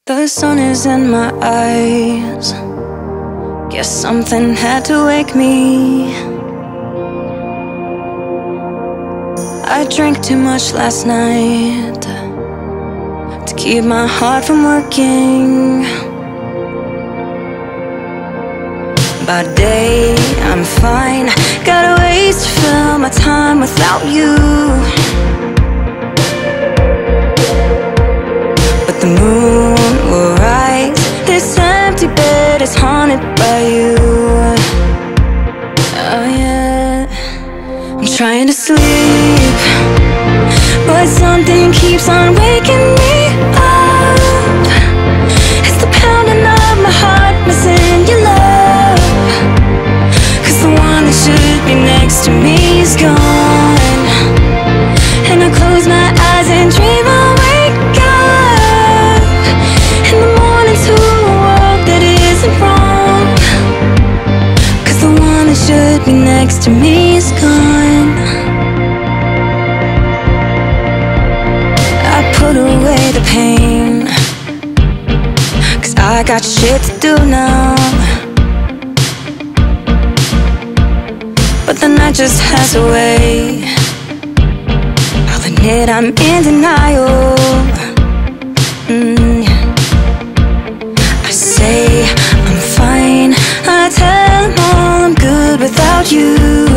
The sun is in my eyes. Guess something had to wake me. I drank too much last night to keep my heart from working. By day, I'm fine. Got ways to fill my time without you. But the moon will rise. This empty bed is haunted by you. Oh yeah. I'm trying to sleep, but something keeps on waking me up. It's the pounding of my heart, missing your love. 'Cause the one that should be next to me is gone. And I close my eyes and dream I'll wake up in the morning to a world that isn't wrong. 'Cause the one that should be next to me is gone. I put away the pain, 'cause I got shit to do now. But the night just has a way. I'll admit I'm in denial. I say I'm fine, I tell them all I'm good without you.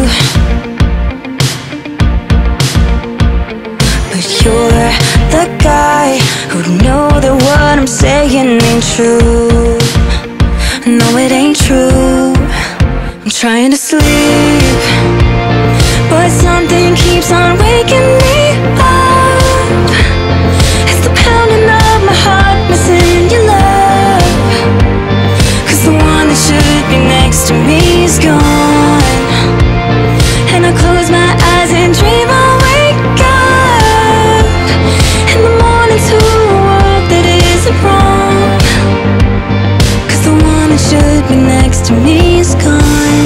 But you're the guy who'd know that what I'm saying ain't true. No, it ain't true. I'm trying to sleep, but something keeps on waking me up. It's the pounding of my heart, missing your love. 'Cause the one that should be next to me is gone. And I close my eyes and dream I'll wake up in the morning to a world that isn't wrong. 'Cause the one that should be next to me is gone.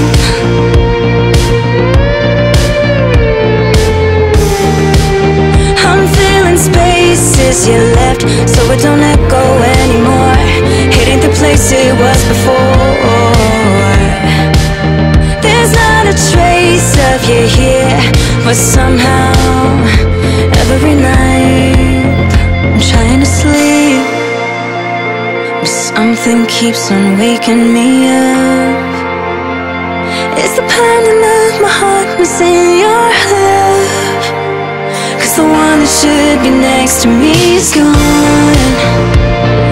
I'm filling spaces you left, so it don't echo anymore. It ain't the place it was before. There's not a trace of you here, but somehow every night I'm trying to sleep, but something keeps on waking me up. It's the pounding of my heart, missing your love. 'Cause the one that should be next to me is gone.